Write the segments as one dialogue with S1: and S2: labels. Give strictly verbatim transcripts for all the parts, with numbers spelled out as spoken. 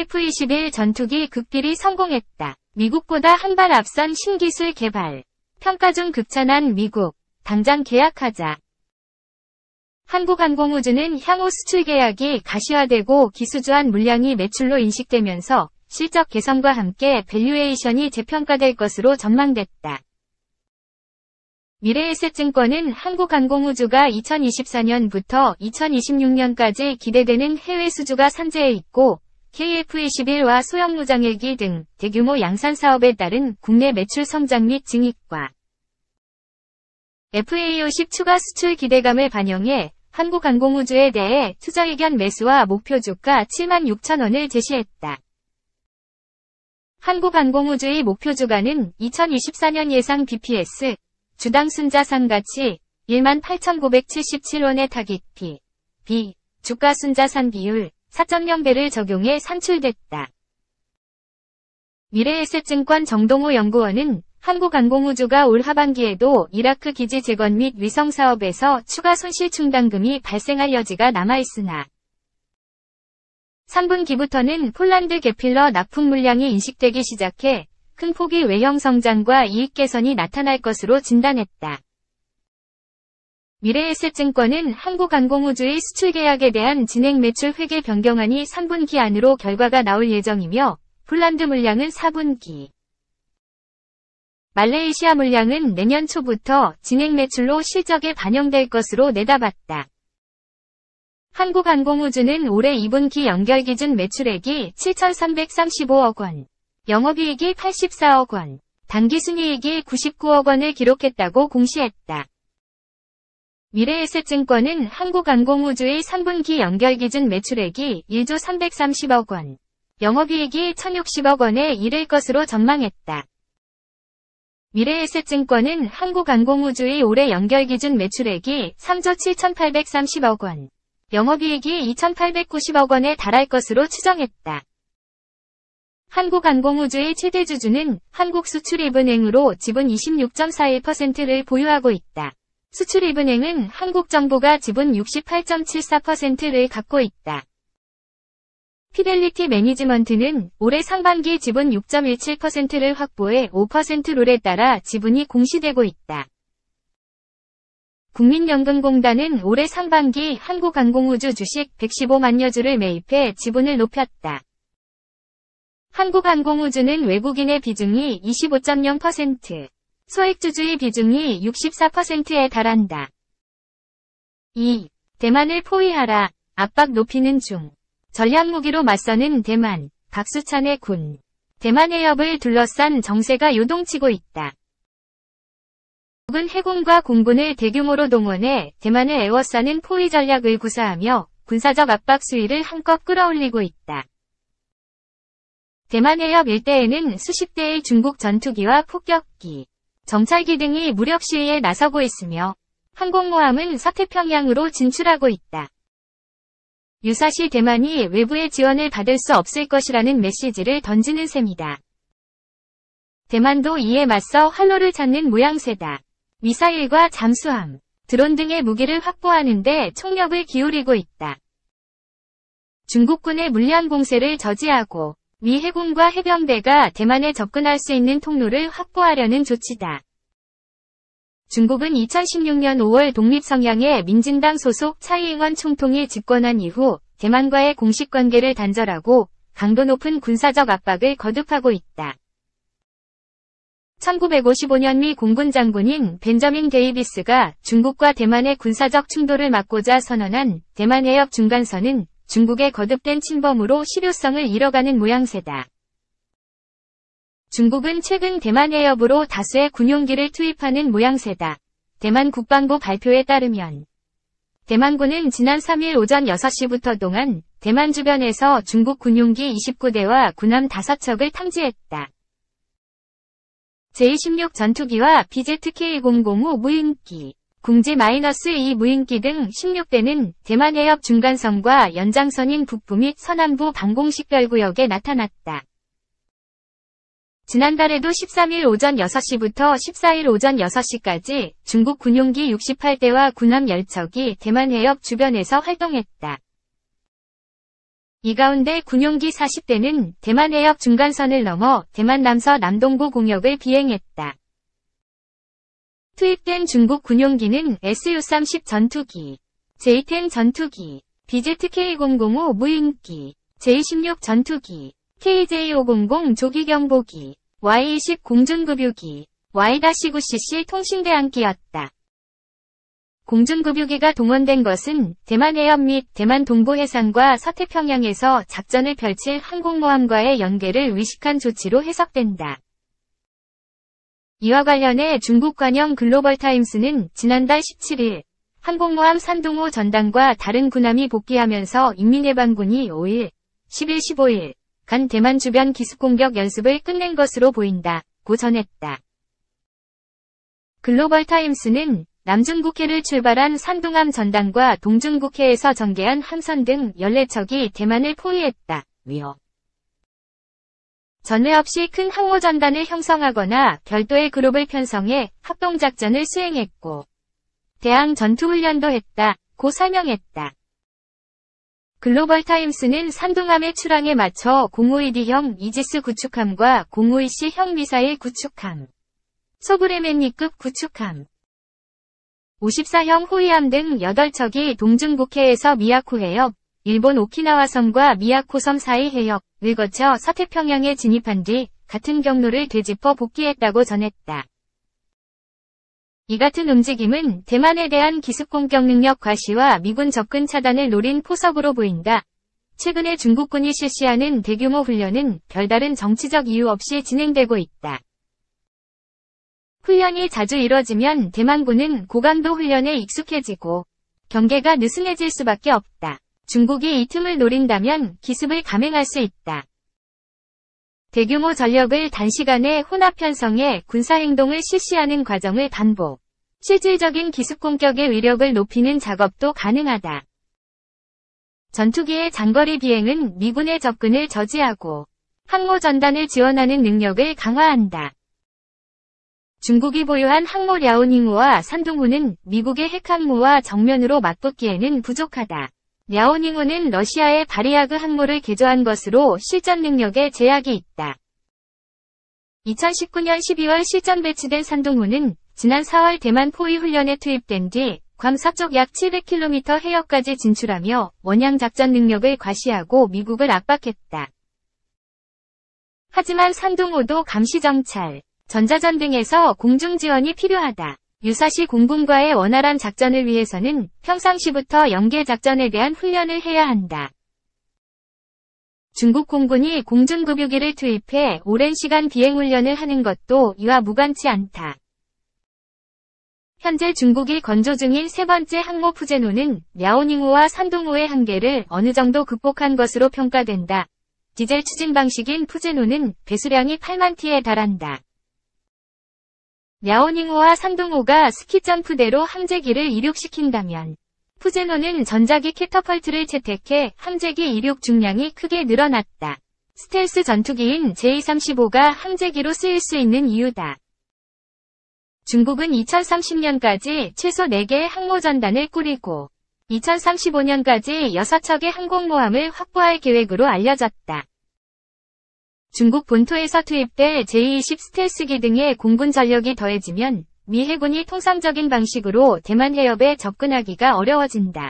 S1: 케이에프 이십일 전투기 극딜이 성공했다. 미국보다 한 발 앞선 신기술 개발. 평가 중 극찬한 미국. 당장 계약하자. 한국항공우주는 향후 수출 계약이 가시화되고 기수주한 물량이 매출로 인식되면서 실적 개선과 함께 밸류에이션이 재평가될 것으로 전망됐다. 미래에셋증권은 한국항공우주가 이천이십사 년부터 이천이십육 년까지 기대되는 해외 수주가 산재해 있고 케이에프 이십일과 소형무장헬기 등 대규모 양산 사업에 따른 국내 매출 성장 및 증익과 에프에이 오십 추가 수출 기대감을 반영해 한국항공우주에 대해 투자 의견 매수와 목표 주가 칠만 육천 원을 제시했다. 한국항공우주의 목표 주가는 이천이십사 년 예상 비피에스, 주당 순자산 가치 일만 팔천구백칠십칠 원의 타깃 피, 비, 주가 순자산 비율 사 점 영 배를 적용해 산출됐다. 미래에셋증권 정동호 연구원은 한국항공우주가 올 하반기에도 이라크 기지 재건 및 위성 사업에서 추가 손실 충당금이 발생할 여지가 남아있으나 삼 분기부터는 폴란드 게필러 납품 물량이 인식되기 시작해 큰 폭의 외형 성장과 이익 개선이 나타날 것으로 진단했다. 미래에셋증권은 한국항공우주의 수출 계약에 대한 진행 매출 회계 변경안이 삼 분기 안으로 결과가 나올 예정이며 폴란드 물량은 사 분기, 말레이시아 물량은 내년 초부터 진행 매출로 실적에 반영될 것으로 내다봤다. 한국항공우주는 올해 이 분기 연결 기준 매출액이 칠천삼백삼십오억 원, 영업이익이 팔십사억 원, 당기순이익이 구십구억 원을 기록했다고 공시했다. 미래에셋증권은 한국항공우주의 삼 분기 연결 기준 매출액이 일조 삼백삼십억 원, 영업이익이 천육십억 원에 이를 것으로 전망했다. 미래에셋증권은 한국항공우주의 올해 연결 기준 매출액이 삼조 칠천팔백삼십억 원, 영업이익이 이천팔백구십억 원에 달할 것으로 추정했다. 한국항공우주의 최대 주주는 한국수출입은행으로 지분 이십육 점 사일 퍼센트를 보유하고 있다. 수출입은행은 한국정부가 지분 육십팔 점 칠사 퍼센트를 갖고 있다. 피델리티 매니지먼트는 올해 상반기 지분 육 점 일칠 퍼센트를 확보해 오 퍼센트 룰에 따라 지분이 공시되고 있다. 국민연금공단은 올해 상반기 한국항공우주 주식 백십오만여 주를 매입해 지분을 높였다. 한국항공우주는 외국인의 비중이 이십오 점 영 퍼센트, 소액주주의 비중이 육십사 퍼센트에 달한다. 이. 대만을 포위하라. 압박 높이는 중. 전략무기로 맞서는 대만. 박수찬의 군. 대만 해협을 둘러싼 정세가 요동치고 있다. 미국은 해군과 공군을 대규모로 동원해 대만을 에워싸는 포위 전략을 구사하며 군사적 압박 수위를 한껏 끌어올리고 있다. 대만 해협 일대에는 수십 대의 중국 전투기와 폭격기, 정찰기 등이 무력 시위에 나서고 있으며 항공모함은 서태평양으로 진출하고 있다. 유사시 대만이 외부의 지원을 받을 수 없을 것이라는 메시지를 던지는 셈이다. 대만도 이에 맞서 활로를 찾는 모양새다. 미사일과 잠수함, 드론 등의 무기를 확보하는 데 총력을 기울이고 있다. 중국군의 물량 공세를 저지하고 미 해군과 해병대가 대만에 접근할 수 있는 통로를 확보하려는 조치다. 중국은 이천십육 년 오월 독립성향의 민진당 소속 차이잉원 총통이 집권한 이후 대만과의 공식관계를 단절하고 강도 높은 군사적 압박을 거듭하고 있다. 천구백오십오 년 미 공군 장군인 벤저민 데이비스가 중국과 대만의 군사적 충돌을 막고자 선언한 대만 해협 중간선은 중국의 거듭된 침범으로 실효성을 잃어가는 모양새다. 중국은 최근 대만 해협으로 다수의 군용기를 투입하는 모양새다. 대만 국방부 발표에 따르면 대만군은 지난 삼 일 오전 여섯 시부터 동안 대만 주변에서 중국 군용기 이십구 대와 군함 다섯 척을 탐지했다. 제이 십육 전투기와 비제트케이 공공오 무인기, 궁지 이 무인기 등 십육 대는 대만 해협 중간선과 연장선인 북부 및 서남부 방공식별구역에 나타났다. 지난달에도 십삼 일 오전 여섯 시부터 십사 일 오전 여섯 시까지 중국 군용기 육십팔 대와 군함 십 척이 대만 해협 주변에서 활동했다. 이 가운데 군용기 사십 대는 대만 해협 중간선을 넘어 대만 남서 남동부 공역을 비행했다. 투입된 중국 군용기는 에스유 삼십 전투기, 제이 텐 전투기, 비제트 케이 공공오 무인기, 제이 십육 전투기, 케이제이 오백십 조기경보기, 와이 이십 공중급유기, 와이 구십구 씨씨 통신대항기였다. 공중급유기가 동원된 것은 대만 해협 및 대만 동부 해상과 서태평양에서 작전을 펼칠 항공모함과의 연계를 의식한 조치로 해석된다. 이와 관련해 중국 관영 글로벌타임스는 지난달 십칠일 항공모함 산둥호 전단과 다른 군함이 복귀하면서 인민해방군이 오일, 십일, 십오일 간 대만 주변 기습공격 연습을 끝낸 것으로 보인다고 전했다. 글로벌타임스는 남중국해를 출발한 산둥함 전단과 동중국해에서 전개한 함선 등 열네 척이 대만을 포위했다. 며 전례 없이 큰 항모전단을 형성하거나 별도의 그룹을 편성해 합동작전을 수행했고 대항 전투훈련도 했다고 설명했다. 글로벌타임스는 산둥함의 출항에 맞춰 공오이 디형 이지스 구축함과 공오이 씨형 미사일 구축함, 소브레맨니급 구축함, 오십사형 호위함 등 여덟 척이 동중국해에서 미야쿠 해협, 일본 오키나와 섬과 미야쿠 섬 사이 해협을 거쳐 서태평양에 진입한 뒤 같은 경로를 되짚어 복귀했다고 전했다. 이 같은 움직임은 대만에 대한 기습공격 능력 과시와 미군 접근 차단을 노린 포석으로 보인다. 최근에 중국군이 실시하는 대규모 훈련은 별다른 정치적 이유 없이 진행되고 있다. 훈련이 자주 이뤄지면 대만군은 고강도 훈련에 익숙해지고 경계가 느슨해질 수밖에 없다. 중국이 이 틈을 노린다면 기습을 감행할 수 있다. 대규모 전력을 단시간에 혼합 편성해 군사행동을 실시하는 과정을 반복. 실질적인 기습공격의 위력을 높이는 작업도 가능하다. 전투기의 장거리 비행은 미군의 접근을 저지하고 항모 전단을 지원하는 능력을 강화한다. 중국이 보유한 항모 랴오닝호와 산둥호는 미국의 핵항모와 정면으로 맞붙기에는 부족하다. 랴오닝호는 러시아의 바리아그 항모를 개조한 것으로 실전 능력에 제약이 있다. 이천십구년 십이월 실전 배치된 산둥호는 지난 사월 대만 포위 훈련에 투입된 뒤 괌 서쪽 약 칠백 킬로미터 해역까지 진출하며 원양 작전 능력을 과시하고 미국을 압박했다. 하지만 산둥호도 감시정찰, 전자전 등에서 공중 지원이 필요하다. 유사시 공군과의 원활한 작전을 위해서는 평상시부터 연계 작전에 대한 훈련을 해야 한다. 중국 공군이 공중급유기를 투입해 오랜 시간 비행훈련을 하는 것도 이와 무관치 않다. 현재 중국이 건조 중인 세 번째 항모 푸제노는 랴오닝호와 산둥호의 한계를 어느 정도 극복한 것으로 평가된다. 디젤 추진 방식인 푸제노는 배수량이 팔만 티에 달한다. 랴오닝호와 산둥호가 스키점프대로 함재기를 이륙시킨다면 푸제노는 전자기 캐터펄트를 채택해 함재기 이륙 중량이 크게 늘어났다. 스텔스 전투기인 제이 삼십오가 함재기로 쓰일 수 있는 이유다. 중국은 이천삼십년까지 최소 네 개의 항모전단을 꾸리고 이천삼십오년까지 여섯 척의 항공모함을 확보할 계획으로 알려졌다. 중국 본토에서 투입될 제이 이십 스텔스기 등의 공군 전력이 더해지면 미 해군이 통상적인 방식으로 대만 해협에 접근하기가 어려워진다.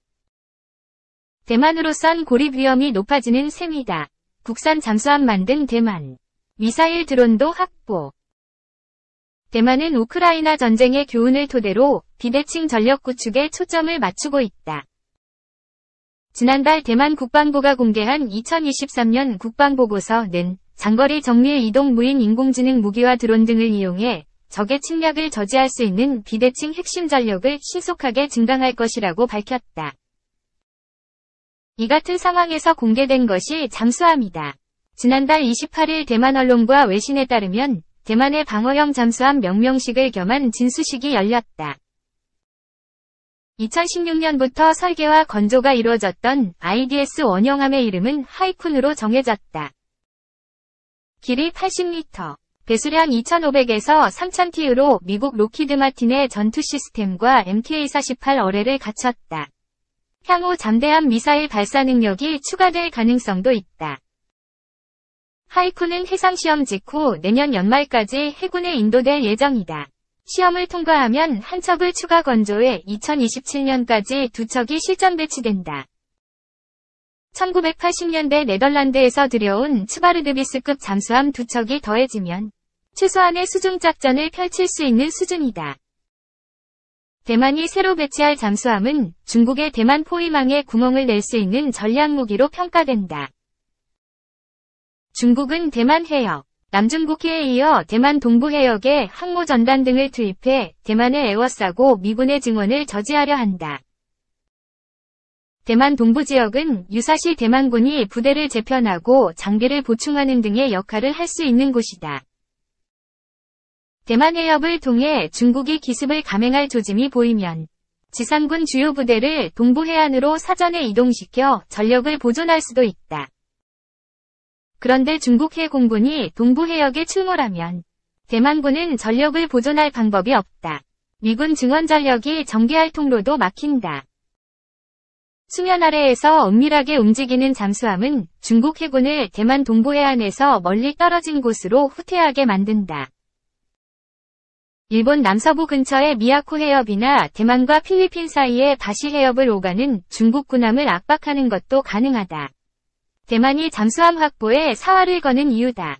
S1: 대만으로선 고립 위험이 높아지는 셈이다. 국산 잠수함 만든 대만. 미사일 드론도 확보. 대만은 우크라이나 전쟁의 교훈을 토대로 비대칭 전력 구축에 초점을 맞추고 있다. 지난달 대만 국방부가 공개한 이천이십삼년 국방보고서는 장거리 정밀 이동 무인 인공지능 무기와 드론 등을 이용해 적의 침략을 저지할 수 있는 비대칭 핵심 전력을 신속하게 증강할 것이라고 밝혔다. 이 같은 상황에서 공개된 것이 잠수함이다. 지난달 이십팔일 대만 언론과 외신에 따르면 대만의 방어형 잠수함 명명식을 겸한 진수식이 열렸다. 이천십육년부터 설계와 건조가 이루어졌던 아이디에스 원형함의 이름은 하이쿤으로 정해졌다. 길이 팔십 미터, 배수량 이천오백에서 삼천 티유로 미국 로키드 마틴의 전투 시스템과 엠케이 사십팔 어뢰를 갖췄다. 향후 잠대함 미사일 발사 능력이 추가될 가능성도 있다. 하이쿠는 해상시험 직후 내년 연말까지 해군에 인도될 예정이다. 시험을 통과하면 한 척을 추가 건조해 이천이십칠 년까지 두 척이 실전 배치된다. 천구백팔십 년대 네덜란드에서 들여온 츠바르드비스급 잠수함 두 척이 더해지면 최소한의 수중 작전을 펼칠 수 있는 수준이다. 대만이 새로 배치할 잠수함은 중국의 대만 포위망에 구멍을 낼 수 있는 전략무기로 평가된다. 중국은 대만 해역, 남중국해에 이어 대만 동부 해역에 항모 전단 등을 투입해 대만을 에워싸고 미군의 증원을 저지하려 한다. 대만 동부 지역은 유사시 대만군이 부대를 재편하고 장비를 보충하는 등의 역할을 할 수 있는 곳이다. 대만 해협을 통해 중국이 기습을 감행할 조짐이 보이면 지상군 주요 부대를 동부 해안으로 사전에 이동시켜 전력을 보존할 수도 있다. 그런데 중국 해공군이 동부 해역에 출몰하면 대만군은 전력을 보존할 방법이 없다. 미군 증원 전력이 전개할 통로도 막힌다. 수면 아래에서 은밀하게 움직이는 잠수함은 중국 해군을 대만 동부 해안에서 멀리 떨어진 곳으로 후퇴하게 만든다. 일본 남서부 근처의 미야코 해협이나 대만과 필리핀 사이의 바시 해협을 오가는 중국 군함을 압박하는 것도 가능하다. 대만이 잠수함 확보에 사활을 거는 이유다.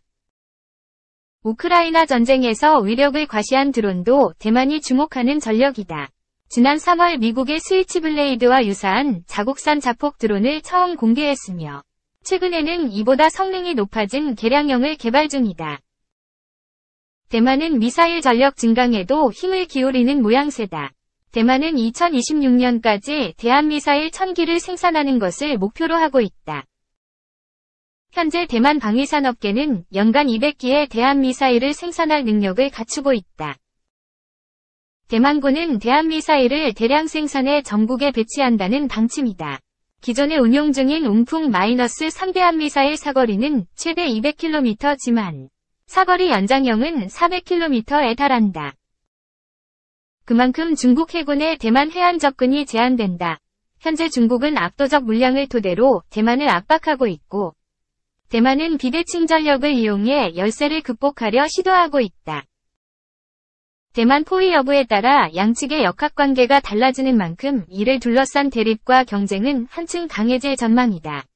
S1: 우크라이나 전쟁에서 위력을 과시한 드론도 대만이 주목하는 전력이다. 지난 삼월 미국의 스위치블레이드와 유사한 자국산 자폭 드론을 처음 공개했으며 최근에는 이보다 성능이 높아진 개량형을 개발 중이다. 대만은 미사일 전력 증강에도 힘을 기울이는 모양새다. 대만은 이천이십육 년까지 대한미사일 천 기를 생산하는 것을 목표로 하고 있다. 현재 대만 방위산업계는 연간 이백 기의 대한미사일을 생산할 능력을 갖추고 있다. 대만군은 대한미사일을 대량 생산해 전국에 배치한다는 방침이다. 기존에 운용 중인 웅풍 삼 대한미사일 사거리는 최대 이백 킬로미터지만 사거리 연장형은 사백 킬로미터에 달한다. 그만큼 중국 해군의 대만 해안 접근이 제한된다. 현재 중국은 압도적 물량을 토대로 대만을 압박하고 있고 대만은 비대칭 전력을 이용해 열세를 극복하려 시도하고 있다. 대만 포위 여부에 따라 양측의 역학관계가 달라지는 만큼 이를 둘러싼 대립과 경쟁은 한층 강해질 전망이다.